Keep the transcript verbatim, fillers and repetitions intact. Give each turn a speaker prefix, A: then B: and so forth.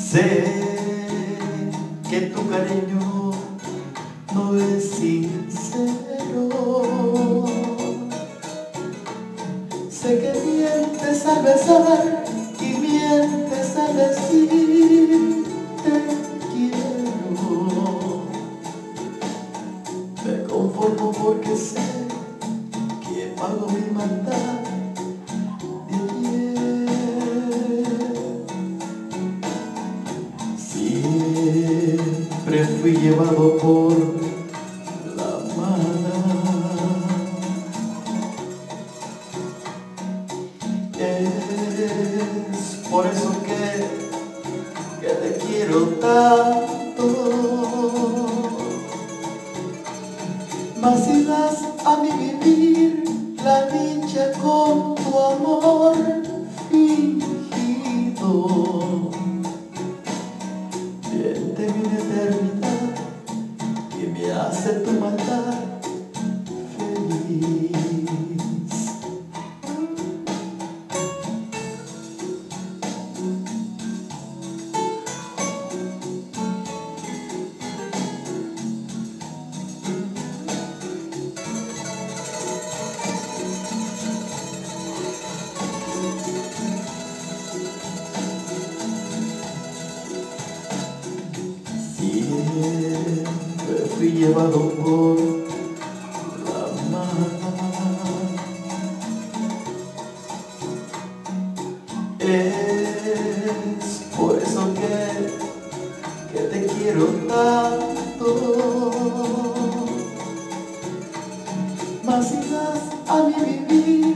A: Sé que tu cariño no es sincero. Sé que mientes al besar y mientes al decir te quiero. Me conformo porque sé que pago mi maldad de ayer. Siempre fui llevado por la mano. Es por eso que, que te quiero tanto. Mas si das a mi vivir la dicha con tu amor fingido, siente mi eternidad que me hace tu maldad feliz. Siempre fui llevado por la mano. Es por eso que, que te quiero tanto. Mas si das a mi vivir